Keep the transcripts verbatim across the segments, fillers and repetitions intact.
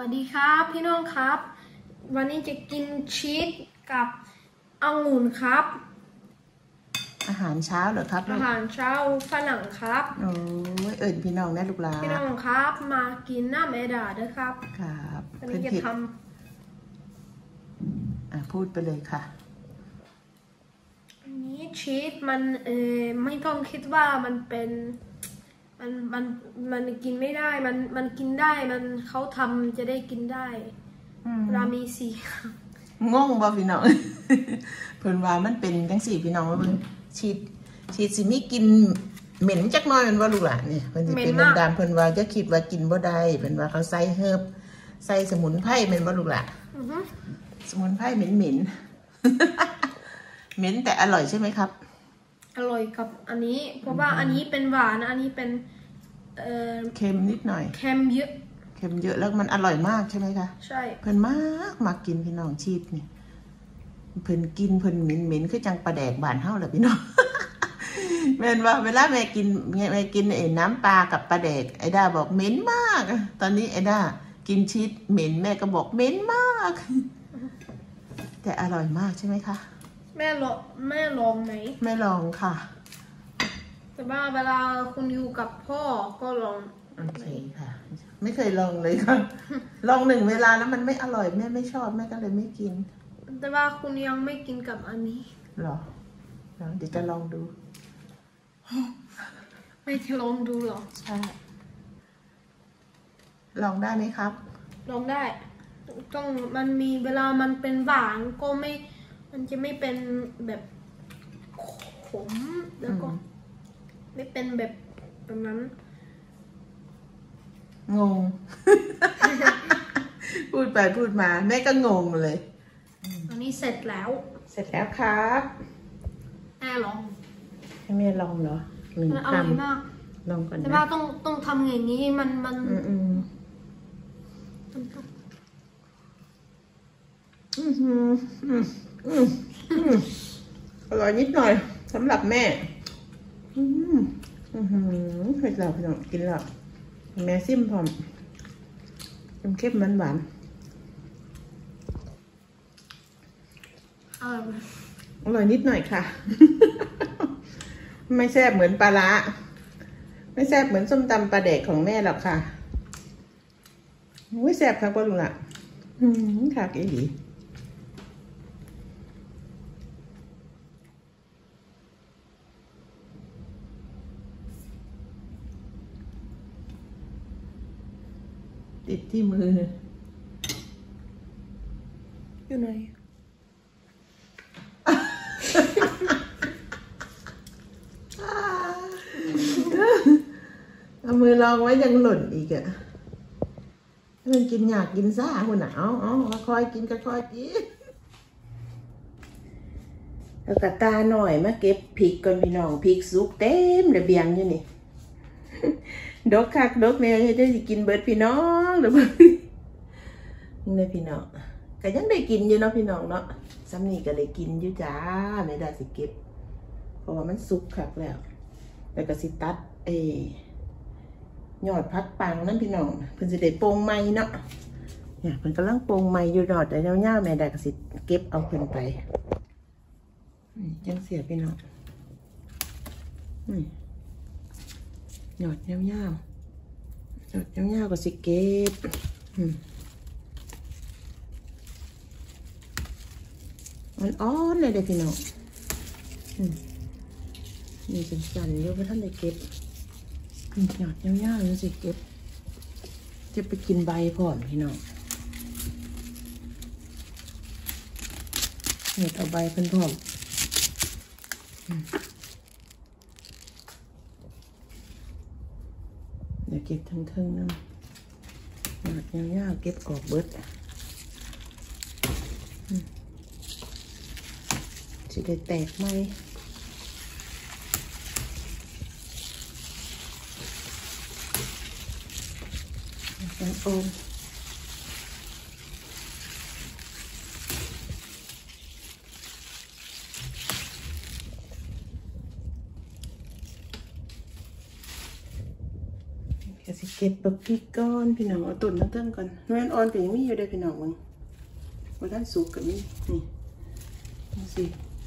วัสดีครับพี่น้องครับวันนี้จะกินชีสกับองุ่นครับอาหารเช้าเหรอครับอาหารเช้าฝรั่งครับโอ้ยเอิญพี่น้องนะลูกหลานพี่น้องครับมากินน้ำเอดาด้วยครับครับวันนี้จะทำอ่ะพูดไปเลยค่ะอันนี้ชีสมันเออไม่ต้องคิดว่ามันเป็นมันมันมันกินไม่ได้มันมันกินได้มันเขาทำจะได้กินได้รามีสีงงบ่พี่น้อง เพิ่นว่ามันเป็นจังสี่พี่น้องว่าเพิ่นชีดชีดสิมีกินเหม็นจักหน่อยมันว่าลูกหลานเนี่ยเพิ่นสิเป็นดำๆเพิ่นว่าจะคิดว่ากินบ่ได้เพิ่นว่าเขาใส่เฮิบใส่สมุนไพรแม่นบ่ลูกหลานสมุนไพรเหม็นเหม็น เหม็นแต่อร่อยใช่ไหมครับอร่อยกับอันนี้เพราะว่าอันนี้เป็นหวานอันนี้เป็นเอ่อเค็มนิดหน่อยเค็มเยอะเค็มเยอะแล้วมันอร่อยมากใช่ไหมคะใช่เพิ่นมากมากกินพี่น้องชีพนี่เพิ่นกินเพิ่นเหม็นเหม็นคือจังปลาแดกบานเฮาแหละพี่น้อง แม่นว่าเวลาแม่กินแม่กินไอ้น้ำปลากับปลาแดกไอ้ด้าบอกเหม็นมากตอนนี้ไอ้ด้ากินชีสเหม็นแม่ก็บอกเหม็นมากแต่อร่อยมากใช่ไหมคะแม่ลองแม่ลองไหมแม่ลองค่ะแต่ว่าเวลาคุณอยู่กับพ่อก็ลองโอเคค่ะไม่เคยลองเลยค่ะ ลองหนึ่งเวลาแล้วมันไม่อร่อยแม่ไม่ชอบแม่ก็เลยไม่กินแต่ว่าคุณยังไม่กินกับอันนี้หรอเดี๋ยวจะลองดูไม่จะลองดูหรอใช่ลองได้ไหมครับลองได้ต้องมันมีเวลามันเป็นหวานก็ไม่มันจะไม่เป็นแบบขมแล้วก็ไม่เป็นแบบแบบนั้นงง พูดไปพูดมาแม่ก็งงเลยอันนี้เสร็จแล้วเสร็จแล้วครับแม่ลองให้แม่ลองเหรอหนึ่งคำลองก่อนนะแต่ว่าต้องต้องทำอย่างนี้มันมันอืมอืมอืมอืมอืมอืมอร่อยนิดหน่อยสำหรับแม่อืมอืมเผ็ดแล้วพี่น้องกินแล้วแม่ซิมพร้อมเค็มมันหวานอร่อยนิดหน่อยค่ะ ไม่แซ่บเหมือนปลาละไม่แซ่บเหมือนส้มตำปลาแดกของแม่หรอกค่ะไม่แซ่บครับพ่อลุงละค่ะอีหลีติดที่มืออยู่ไหนเอามือลองไว้ยังหล่นอีกอะมันกินอยากกินซ่าหัวหนาวอ๋อคอยกินก็คอยกินแล้วกระตาหน่อยมาเก็บพริกก่อนพี่น้องพริกสุกเต็มระเบียงอยู่นี่ดกคักดกแม่จะได้กินเบิดพี่น้องหรือเปล่านี่พี่น้องก็ยังได้กินอยู่เนาะพี่น้องเนาะซ้ำนี่ก็ได้กินอยู่จ้าไม่ได้สิเก็บเพราะว่ามันสุกคักแล้วแล้วก็สิตัดเอยอดพักปังนั่นพี่น้องเพิ่นสิได้โป่งไม้เนาะเนี่ยเพิ่นกำลังโป่งไม้อยู่ยอดแต่เน่าๆแม่ได้ก็สิเก็บเอาเพิ่นไปจังเสียพี่น้องหยอดเน่าๆหยอดเน่าๆก็สิเก็บมันอ่อนเลยเด้อพี่น้องนี่สั่นๆอยู่เพราะท่านได้เก็บหยอดยาวๆเลยสิเก็บจะไปกินใบพร้อมพี่น้องเห็ดเอาใบเพิ่นพร้อมเดี๋ยวเก็บทั้งเทิงนั่นหยอดยาวๆเก็บออกเบิดสิได้แตกไหมเป็นโอมพจะสิเก็บบักพริกก้อนพี่น้องเอาต้นมาตั้งก่อนน้อยอ่อนก็ยังมีอยู่ได้พี่น้องมึงมาด้านสุกกับนี่นี่ดูสิ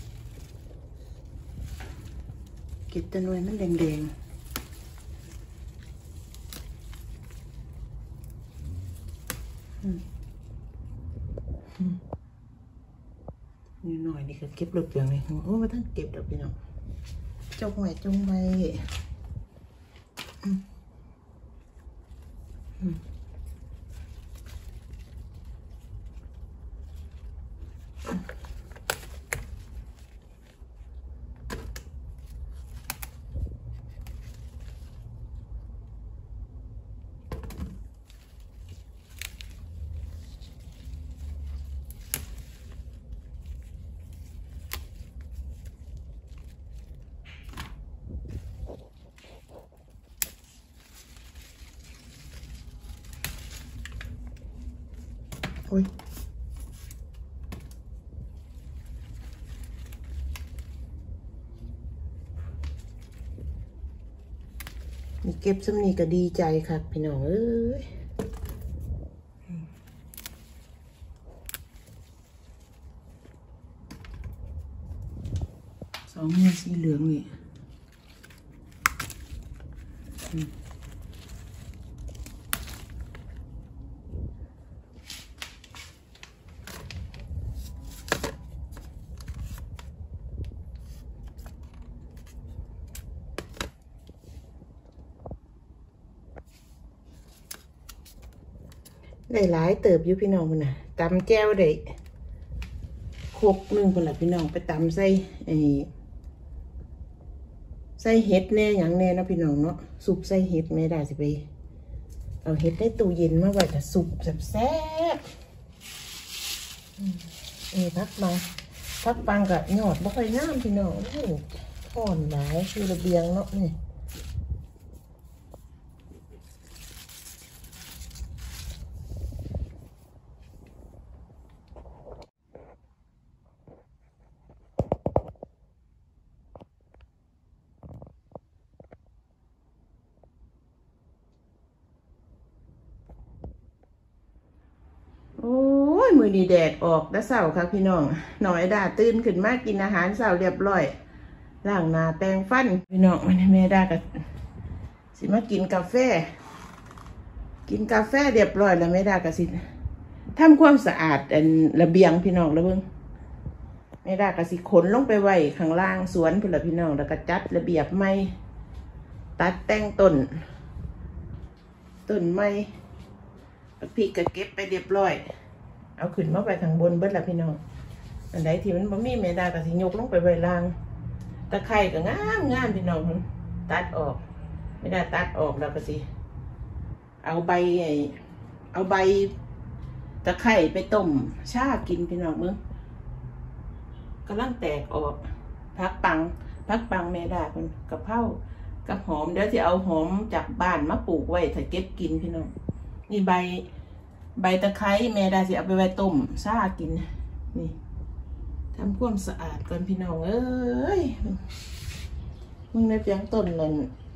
เก็บแต่น้อยมันแดงๆนี่หน่อยนี่ก็เก็บรถเปลืองเลยโอ้มาท่านเก็บดอกพี่น้องจงไว้จงไว้โอ้ยนี่เก็บซ้ำนี่ก็ดีใจค่ะพี่น้องเอ้ยสองเนื้อสีเหลืองนี่ได้หลายเติบอยู่พี่น้องมันน่ะตำแก้วได้โคกหนึ่งคนละพี่น้องไปตำใส่ไอ้ใส่เห็ดแน่อย่างแน่นะพี่น้องเนาะสุกใส่เห็ดไม่ได้สิไปเอาเห็ดในตู้เย็นมาไว้แต่สุกแซ่บๆนี่พักมาพักปังกับหยอดบ่ค่อยงามพี่น้องโอ้อ่อนหลายคือระเบียงเนาะนี่โอ้ยมือดีแดดออกแล้วเศร้าค่ะพี่น้องหน่อยดาตื่นขึ้นมากินอาหารเศร้าเรียบร้อยล้างหน้าแปรงฟันพี่น้องวันนี้แม่ดาก็สิมากินกาแฟกินกาแฟเรียบร้อยแล้วแม่ดาก็สิทำความสะอาดอันระเบียงพี่น้องแล้วเบิ่งแม่ดาก็สิขนลงไปไว้ข้างล่างสวนพี่ละพี่น้องแล้วก็จัดระเบียบไม้ตัดแต่งต้นต้นไม้พริกก็เก็บไปเรียบร้อยเอาขึ้นมาไปทางบนเบิดละพี่น้องอันใดที่มันบ่มีแม่ดาก็สิยกลงไปไว้ล่างตะไคร้ก็งามงามพี่น้องตัดออกไม่ได้ตัดออกแล้วก็สิเอาใบไอ้เอาใบตะไคร้ไปต้มชากินพี่น้องมึงกำลังแตกออกพักปังพักปังแม่ดาเป็นกะเพรากับหอมเดี๋ยวจะเอาหอมจากบ้านมาปลูกไว้ถ้าเก็บกินพี่น้องนี่ใบใบตะไคร้แม่ดาสิเอาไปไว้ต้มชากินนี่ทำความสะอาดก่อนพี่น้องเอ้ยมึงได้เพียงต้นนั่น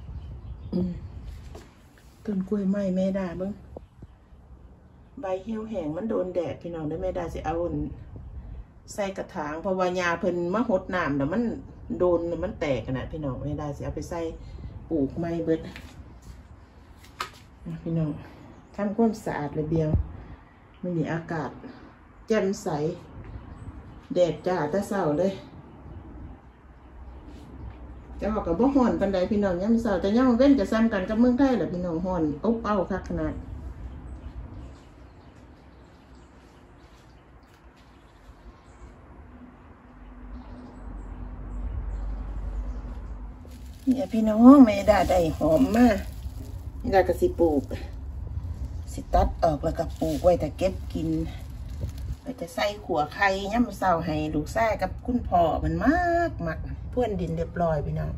ต้นกล้วยไม้แม่ดาเบิ้งใบเหี่ยวแห้งมันโดนแดดพี่น้องได้แม่ดาสิเอาใส่กระถางเพราะว่ายาเพิ่นมาหดน้ำแต่มันโดนมันแตกนะพี่น้องแม่ดาสิเอาไปใส่ปลูกไม้เบิดพี่น้องทำความสะอาดระเบียงมันมีอากาศแจ่มใสแดดจ้าแต่เช้าเลยจะบอกกับบ่ฮ้อนปานใดพี่น้องยามเช้าแต่ยามเว้นจะซ้ำกันกับเมืองไทยแหละพี่น้องฮ้อนอบอ้าวคักขนาดเนี่ยพี่น้องแม่ดาได้หอมมากแม่ดาก็สิปลูกสิตัดออกแล้วก็ปลูกไว้แต่เก็บกินไปจะใส่ขัวไข่ย่ำเศร้าให้ลูกแซ่กับคุณพ่อมันมากมากพ่วนดินเรียบร้อยพี่น้อง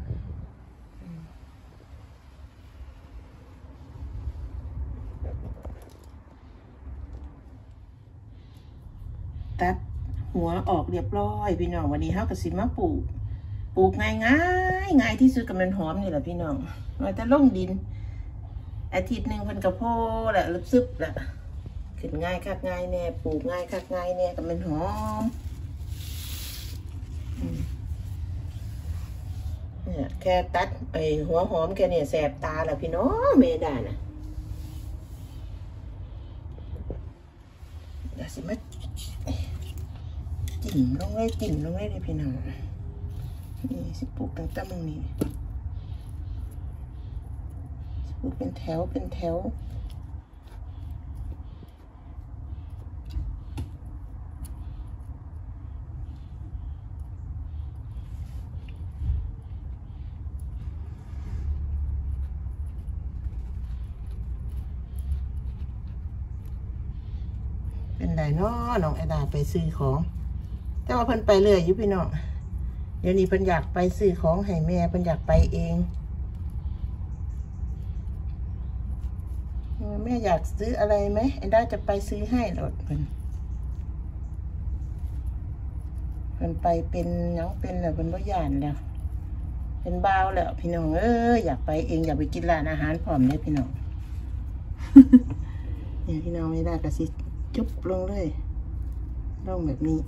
ตัดหัวออกเรียบร้อยพี่น้องวันนี้เฮาก็สิมาปลูกปลูกง่ายง่ายง่ายที่สุดกับมันหอมนี่แหละพี่น้องเราจะลงดินอาทิตย์หนึ่งเพิ่นกระโพแหละลึกซึบแหละขึ้นง่ายคักง่ายแน่ปลูกง่ายคักง่ายแน่ก็มันหอมเนี่ยแค่ตัดไอหัวหอมแค่เนี่ยแสบตาแล้วพี่น้องเมดาน่ะเดี๋ยวสิมาจิ้มลงเลยจิ้มลงเลยดิพี่น้องนี่สิปลูกตั้งแต่มึงนี่ปลูกเป็นแถวเป็นแถวเป็นไรเนาะน้องไอดาไปซื้อของแต่ว่าเพิ่นไปเรื่อยอยู่พี่น้องเดี๋ยวนี้เพิ่นอยากไปซื้อของให้แม่เพิ่นอยากไปเองแม่อยากซื้ออะไรไหมไอดาจะไปซื้อให้หรอกเพิ่นเพิ่นไปเป็นยังเป็นแล้วเพิ่นบ่ย่านแล้วเป็นบ้าวแล้วพี่น้องเอออยากไปเองอยากไปกินร้านอาหารพร้อมเลยพี่น้อง เนี่ยพี่น้องไอดาก็สิจุ๊บลงเลยลงแบบนี้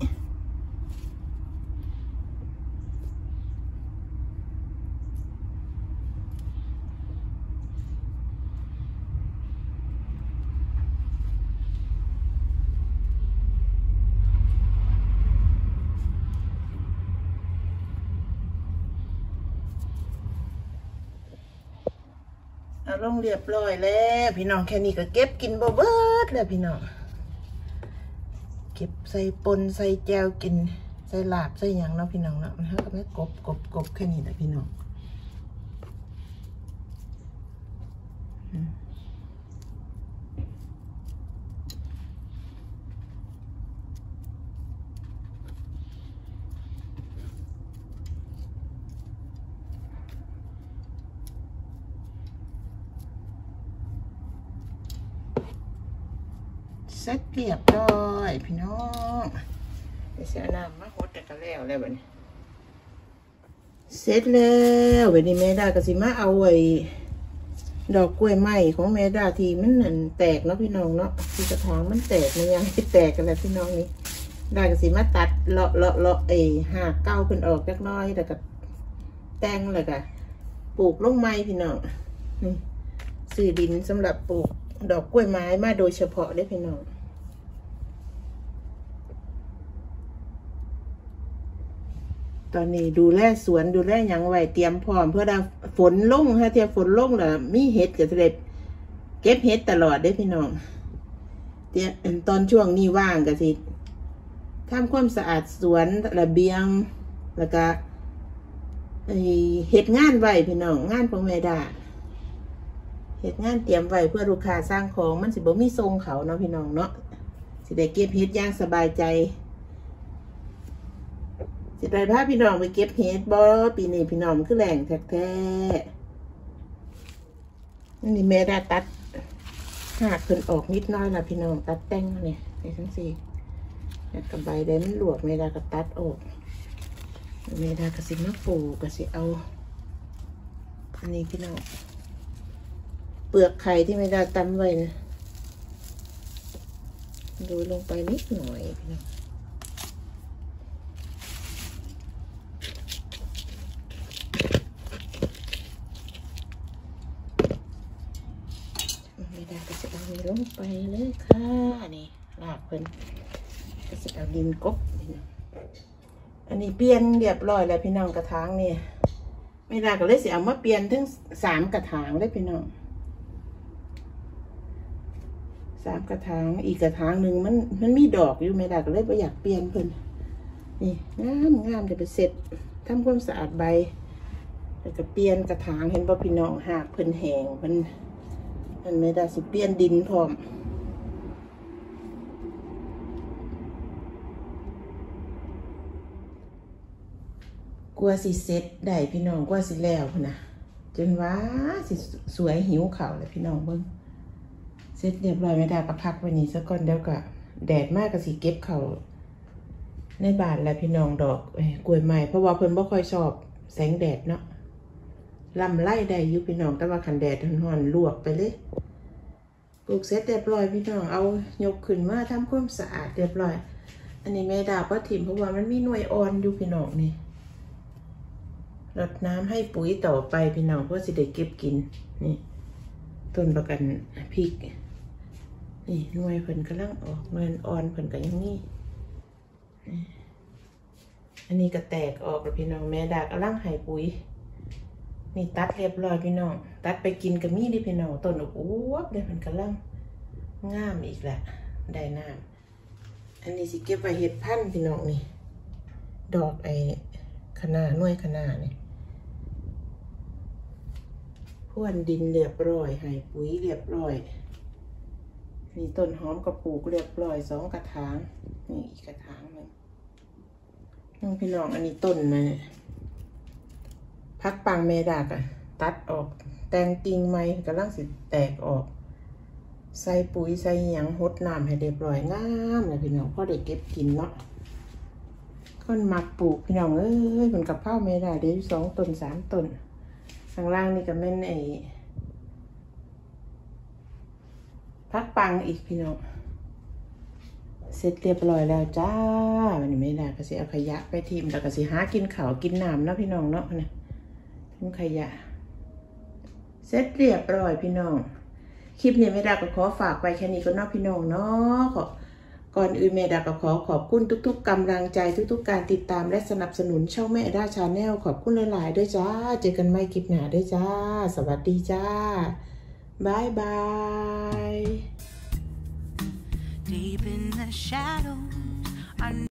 เอาลงเรียบร้อยแล้วพี่น้องแค่นี้ก็เก็บกินบ่เบิดแล้วพี่น้องเก็บใส่ปนใส่แจวกินใส่ลาบใส่หยังเนาะพี่น้องเนาะมันก็ไม่กบกบกบแค่นี้แหละพี่น้องเสร็จเรียบร้อยพี่น้องเดี๋ยวเสียน้ำมาหดแต่ก็แล้วแล้วบัดนี้เสร็จแล้ววันนี้แม่ดาก็สิมาเอาไว้ดอกกล้วยไม้ของแม่ดาที่มันนั่นแตกเนาะพี่น้องเนาะที่กระถางมันแตกมันยังไม่แตกกันแล้วพี่น้องนี่ดาก็สิมาตัดเลาะเลาะเลาะไอ้หากเก้าขึ้นออกจักน้อยแล้วก็แต่งเลยก็ปลูกลงไม้พี่น้องนี่ซื้อดินสำหรับปลูกดอกกล้วยไม้มาโดยเฉพาะได้พี่น้องตอนนี้ดูแลสวนดูแลหยังไว้เตรียมพร้อมเพื่อได้ฝนลงฮะเทียฝนลงแล้วมีเห็ดกับเสด็จเก็บเห็ดตลอดได้พี่น้องเดี๋ยวตอนช่วงนี้ว่างกับสิทำความสะอาดสวนระเบียงแล้วก็เห็ดงานไว้พี่น้องงานของแม่ดาเห็ดงานเตรียมไว้เพื่อลูกค้าสร้างของมันสิบ่มีทรงเขาเนาะพี่น้องเนาะสิได้เก็บเห็ดอย่างสบายใจสิได้พาพี่น้องไปเก็บเห็ดบ่ปีนี้พี่น้องคือแหล่งแท้ๆนี่แม่ได้ตัดหากเพิ่นออกนิดน้อยละพี่น้องตัดแต่งเนี่ยไปทั้งสี่กับใบได้มันหลวกแม่ได้ก็ตัดออกแม่ได้ก็สิมาปลูกก็สิเอาอันนี้พี่น้องเปลือกไข่ที่แม่ได้ตำไว้นะดูลงไปนิดหน่อยพี่น้องลงไปเลยค่ะนี่ลากเพิ่นก็จะเอาดินกบอันนี้เปลี่ยนเรียบร้อยแล้วพี่น้องกระถางเนี่ยไม่ได้ก็เลยสิเอามาเปลี่ยนถึงสามกระถางเลยพี่น้องสามกระถางอีกกระถางหนึ่งมันมันมีดอกอยู่ไม่ได้ก็เลยไม่อยากเปลี่ยนเพิ่นนี่งามงามเดี๋ยวไปเสร็จทำความสะอาดใบแล้วก็เปลี่ยนกระถางเห็นป่ะพี่น้องหากเพิ่นแห้งเพิ่นมันไม่ได้สิเปลี่ยนดินพร้อมกลัวสิเซ็ตได้พี่น้องกลัวสิแล้วพุ่นนะจนว่าสิสวยหิวเข่าเลยพี่น้องเบิ้งเซ็ตเรียบร้อยไม่ได้ก็พักวันนี้สักก่อนเดี๋ยวก็แดดมากก็สิเก็บเข่าในบ้านแล้วพี่น้องดอกกล้วยไม้เพราะว่าเพิ่นบ่ค่อยชอบแสงแดดเนาะลำไล่ได้อยู่พี่น้องแต่ว่าขันแดดร้อนๆลวกไปเลยปลูกเสร็จเรียบร้อยพี่น้องเอายกขึ้นมาทำความสะอาดเรียบร้อยอันนี้แม่ดาก็ถิ่มเพราะว่ามันมีหน่วยอ่อนอยู่พี่น้องนี่รดน้ำให้ปุ๋ยต่อไปพี่น้องเพื่อสิได้เก็บกินนี่ต้นประกันพริกนี่หน่วยเพิ่นกำลังออกหน่วยอ่อนเพิ่นก็ยังมีอันนี้ก็แตกออกแล้วพี่น้องแม่ดากำลังให้ปุ๋ยนี่ตัดเรียบร้อยพี่น้องตัดไปกินกับมีดิพี่น้องต้นอบอวบเลยมันกำลังงามอีกแหละได้น้ำอันนี้สิเก็บไว้เห็ดพันธุ์พี่น้องนี่ดอกไอ้คะน้าหน่วยคะน้านี่พ่วนดินเรียบร้อยให้ปุ๋ยเรียบร้อยนี่ต้นหอมกระปลูกเรียบร้อยสองกระถางนี่อีกกระถางหนึ่งน้องพี่น้องอันนี้ต้นนะพักปังเมดากอะตัดออกแต่งกิ่งไม้กำลังสิแตกออกใส่ปุ๋ยใส่หยังหดน้ำให้เรียบร้อยงามเลยพี่น้องพอได้เก็บกินเนาะคนมักปลูกพี่น้องเอ้ยมันกับเผาเมดาเดี๋ยวสองต้นสามต้นข้างล่างนี่ก็แม่นไอ้พักปังอีกพี่น้องเสร็จเรียบร้อยแล้วจ้าวันนี้ไม่ได้ก็สิเอาขยะไปทิมแล้วก็สิหากินข้าวกินน้ำเนาะพี่น้องเนาะนะทิ้งขยะเสร็จเรียบร้อยพี่น้องคลิปนี้ไม่ได้ก็ขอฝากไว้แค่นี้ก็เนาะพี่น้องเนาะขอก่อนอื่นแม่ดาก็ขอขอบคุณทุกๆกำลังใจทุกๆการติดตามและสนับสนุนช่องแม่ดาชาแนลขอบคุณหลายๆด้วยจ้าเจอกันใหม่คลิปหน้าด้วยจ้าสวัสดีจ้าบายบาย Deep in the shadows